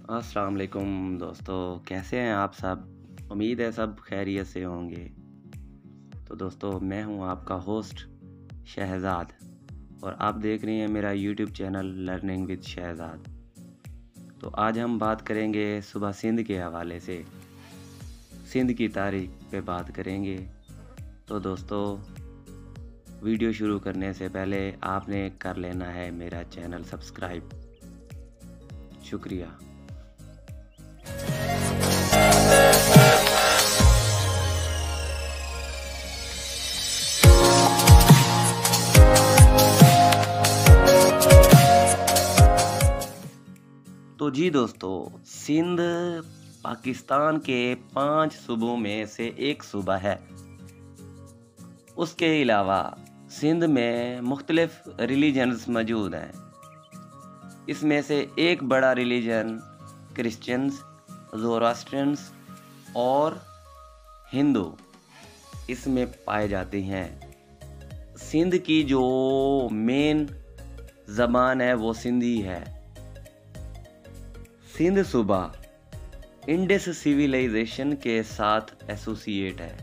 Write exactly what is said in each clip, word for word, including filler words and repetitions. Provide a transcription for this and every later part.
अस्सलाम वालेकुम दोस्तों, कैसे हैं आप सब? उम्मीद है सब खैरियत से होंगे। तो दोस्तों, मैं हूं आपका होस्ट शहज़ाद और आप देख रहे हैं मेरा YouTube channel learning with Shahzad. तो आज हम बात करेंगे सुबह सिंध के हवाले से, सिंध की तारीख पे बात करेंगे। तो दोस्तों, वीडियो शुरू करने से पहले आपने कर लेना है मेरा चैनल सब्सक्राइब। शुक्रिया। तो जी दोस्तों, सिंध पाकिस्तान के पांच सूबों में से एक सूबा है। उसके अलावा सिंध में मुख्तलिफ रिलीजन्स मौजूद हैं। इसमें से एक बड़ा रिलीजन क्रिश्चियंस, ज़ोरास्ट्रियंस और हिंदू इसमें पाए जाते हैं। सिंध की जो मेन ज़बान है वो सिंधी है। सिंध सूबा इंडस सिविलाइजेशन के साथ एसोसिएट है।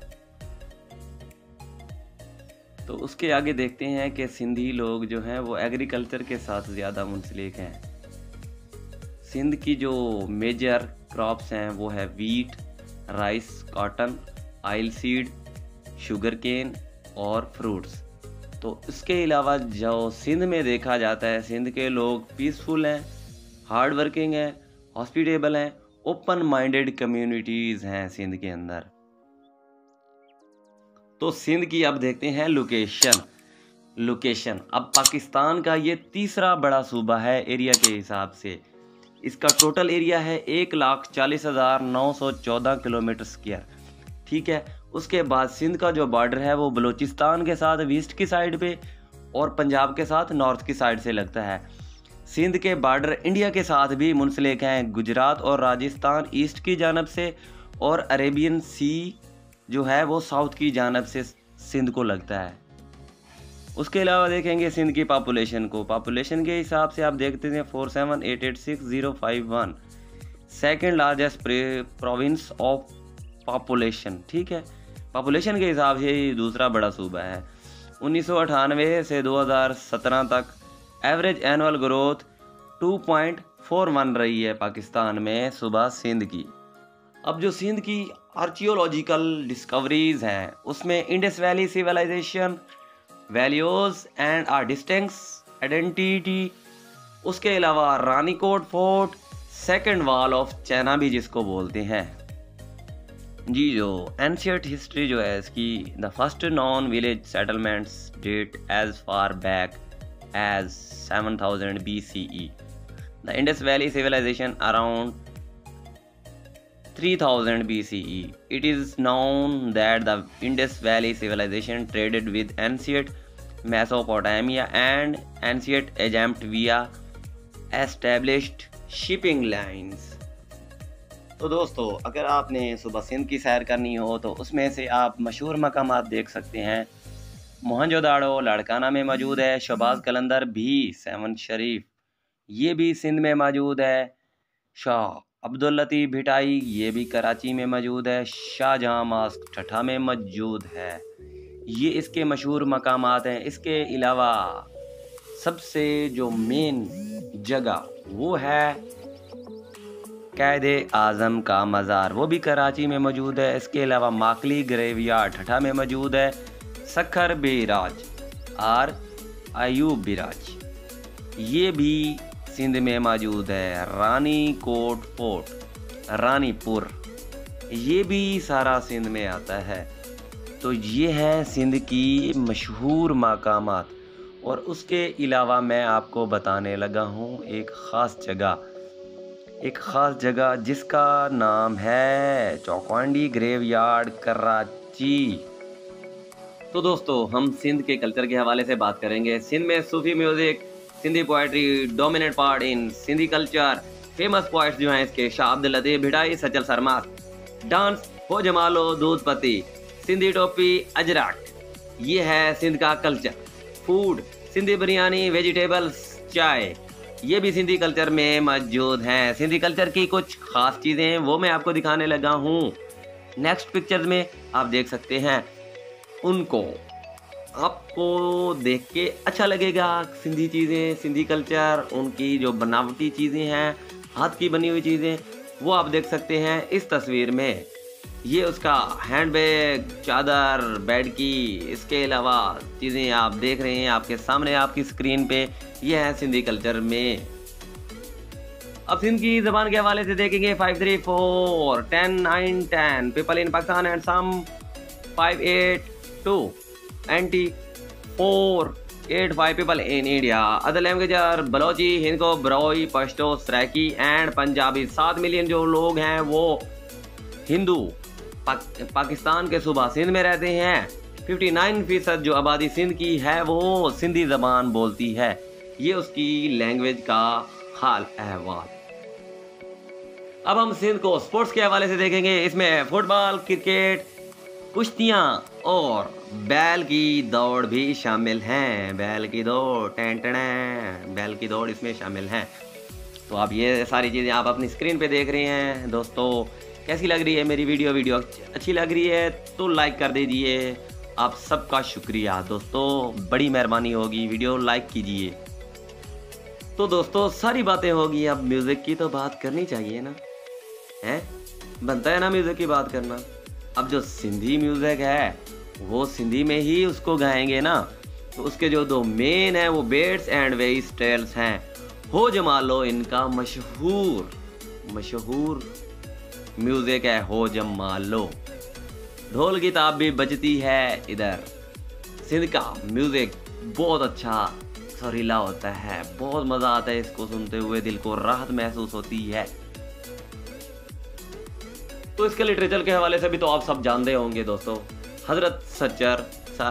तो उसके आगे देखते हैं कि सिंधी लोग जो हैं वो एग्रीकल्चर के साथ ज़्यादा मुंसलिक हैं। सिंध की जो मेजर क्रॉप्स हैं वो है wheat, rice, cotton, oil seed, sugar cane और फ्रूट्स। तो इसके अलावा जो सिंध में देखा जाता है, सिंध के लोग पीसफुल हैं, हार्ड वर्किंग है, हॉस्पिटेबल हैं, ओपन माइंडेड कम्युनिटीज़ हैं सिंध के अंदर। तो सिंध की अब देखते हैं लोकेशन लोकेशन अब पाकिस्तान का ये तीसरा बड़ा सूबा है एरिया के हिसाब से। इसका टोटल एरिया है एक लाख चालीस हज़ार नौ सौ चौदह किलोमीटर स्क्वायर। ठीक है। उसके बाद सिंध का जो बॉर्डर है वो बलूचिस्तान के साथ वेस्ट की साइड पे और पंजाब के साथ नॉर्थ की साइड से लगता है। सिंध के बॉर्डर इंडिया के साथ भी मुंसलिक हैं, गुजरात और राजस्थान ईस्ट की जानब से और अरेबियन सी जो है वो साउथ की जानब से सिंध को लगता है। उसके अलावा देखेंगे सिंध की पॉपुलेशन को। पॉपुलेशन के हिसाब से आप देखते हैं four seven eight eight six zero five one, second largest province of population. ठीक है। पॉपुलेशन के हिसाब से ये दूसरा बड़ा सूबा है। उन्नीस सौ अठानवे से दो हज़ार सत्रह तक average annual growth two point four one रही है पाकिस्तान में सूबा सिंध की। अब जो सिंध की आर्कियोलॉजिकल डिस्कवरीज हैं उसमें Indus valley civilisation, values and are distinct identity, उसके अलावा Ranikot fort, second wall of China भी जिसको बोलते हैं। जी जो एंशियंट हिस्ट्री जो है इसकी, the first non village settlements date as far back as seven thousand B C E. The Indus Valley civilization around three thousand B C E. It is known that the Indus Valley civilization traded with ancient Mesopotamia and ancient Egypt via established shipping lines. तो दोस्तों, अगर आपने सुबह सिंध की सैर करनी हो तो उसमें से आप मशहूर मकामात देख सकते हैं। मोहनजोदाड़ो लाड़काना में मौजूद है। शहबाज कलंदर भी, सेवन शरीफ ये भी सिंध में मौजूद है। शाह अब्दुल लतीफ़ भिटाई ये भी कराची में मौजूद है। शाहजहां मास्क ठठा में मौजूद है। ये इसके मशहूर मकामात हैं। इसके अलावा सबसे जो मेन जगह वो है कायदे आज़म का मज़ार, वो भी कराची में मौजूद है। इसके अलावा माकली ग्रेवयार्ड ठठा में मौजूद है। सखर बिराज और अयूब बिराज ये भी सिंध में मौजूद है। रानी कोट फोर्ट, रानीपुर ये भी सारा सिंध में आता है। तो ये है सिंध की मशहूर मकामात। और उसके अलावा मैं आपको बताने लगा हूँ एक ख़ास जगह एक ख़ास जगह जिसका नाम है चौकांडी ग्रेवयार्ड कराची। तो दोस्तों, हम सिंध के कल्चर के हवाले से बात करेंगे। सिंध में सूफी music, Sindhi poetry dominate part in Sindhi culture. Famous poets जो हैं इसके शाह अब्दुल लतीफ़ भिटाई, सचल सरमास। डांस हो जमालो दूध पति, सिंधी टोपी, अजरक ये है सिंध का culture. Food Sindhi biryani, vegetables, chai. ये भी सिंधी कल्चर में मौजूद हैं। सिंधी कल्चर की कुछ खास चीज़ें वो मैं आपको दिखाने लगा हूँ। नेक्स्ट पिक्चर में आप देख सकते हैं उनको, आपको देख के अच्छा लगेगा। सिंधी चीज़ें, सिंधी कल्चर, उनकी जो बनावटी चीज़ें हैं, हाथ की बनी हुई चीज़ें, वो आप देख सकते हैं इस तस्वीर में। ये उसका हैंडबैग, चादर, बेड की, इसके अलावा चीज़ें आप देख रहे हैं आपके सामने आपकी स्क्रीन पे। ये है सिंधी कल्चर में। अब सिंध की ज़बान के हवाले से देखेंगे five three four ten nine ten people in Pakistan and some five eight two eighty four eight five people in India. Other language are Balochi, Hindko, Brahui, Pashto, Saraiki and Punjabi. सात मिलियन जो लोग हैं वो हिंदू पाक, पाकिस्तान के सूबा सिंध में रहते हैं। उनसठ फीसद जो आबादी सिंध की है वो सिंधी ज़बान बोलती है। ये उसकी लैंग्वेज का हाल अहवाल। अब हम सिंध को स्पोर्ट्स के हवाले से देखेंगे। इसमें फुटबॉल, क्रिकेट, कुश्तियाँ और बैल की दौड़ भी शामिल हैं। बैल की दौड़, टें टें बैल की दौड़ इसमें शामिल हैं। तो आप ये सारी चीज़ें आप अपनी स्क्रीन पे देख रहे हैं। दोस्तों कैसी लग रही है मेरी वीडियो? वीडियो अच्छी लग रही है तो लाइक कर दीजिए। आप सबका शुक्रिया दोस्तों, बड़ी मेहरबानी होगी, वीडियो लाइक कीजिए। तो दोस्तों सारी बातें होगी, अब म्यूज़िक की तो बात करनी चाहिए ना, है बनता है ना म्यूज़िक की बात करना। अब जो सिंधी म्यूज़िक है वो सिंधी में ही उसको गाएंगे ना, तो उसके जो दो मेन है वो बेट्स एंड वेई स्टाइल्स हैं। हो जमालो इनका मशहूर मशहूर म्यूज़िक है, हो जमालो। ढोल की ताब भी बजती है इधर। सिंध का म्यूज़िक बहुत अच्छा सुरीला होता है, बहुत मज़ा आता है इसको सुनते हुए, दिल को राहत महसूस होती है। तो इसके लिटरेचर के हवाले से भी तो आप सब जानते होंगे दोस्तों, हज़रत सच्चर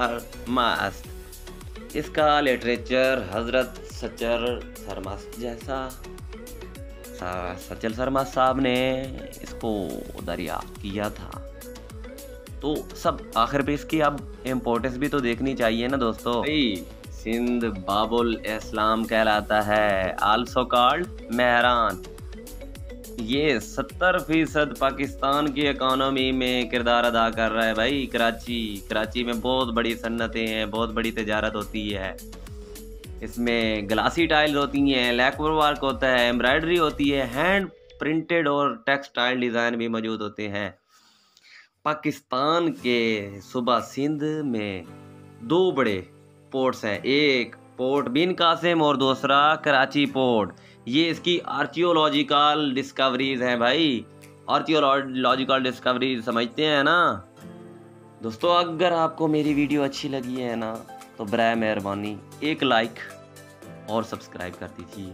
सरमस्त। इसका लिटरेचर हज़रत सच्चर सरमस्त जैसा सच्चर सरमस्त साहब ने इसको दरियाफ्त किया था। तो सब आखिर पे इसकी अब इम्पोर्टेंस भी तो देखनी चाहिए ना दोस्तों। भाई सिंध बाबुल इस्लाम कहलाता है, आल्सो कॉल्ड मेहरान। ये सत्तर फीसद पाकिस्तान की इकोनॉमी में किरदार अदा कर रहा है भाई। कराची कराची में बहुत बड़ी सन्नतें हैं, बहुत बड़ी तिजारत होती है। इसमें ग्लासी टाइल होती हैं, लैक्वर वर्क होता है, एम्ब्रॉयडरी होती है, हैंड प्रिंटेड और टेक्सटाइल डिज़ाइन भी मौजूद होते हैं। पाकिस्तान के सूबा सिंध में दो बड़े पोर्ट्स हैं, एक पोर्ट बिन कासिम और दूसरा कराची पोर्ट। ये इसकी आर्कियोलॉजिकल डिस्कवरीज हैं भाई। आर्कियोलॉजिकल डिस्कवरीज समझते हैं ना दोस्तों। अगर आपको मेरी वीडियो अच्छी लगी है ना तो बराए मेहरबानी एक लाइक और सब्सक्राइब कर दीजिए।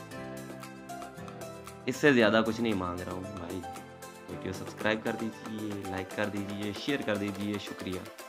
इससे ज़्यादा कुछ नहीं मांग रहा हूँ भाई। वीडियो सब्सक्राइब कर दीजिए, लाइक कर दीजिए, शेयर कर दीजिए। शुक्रिया।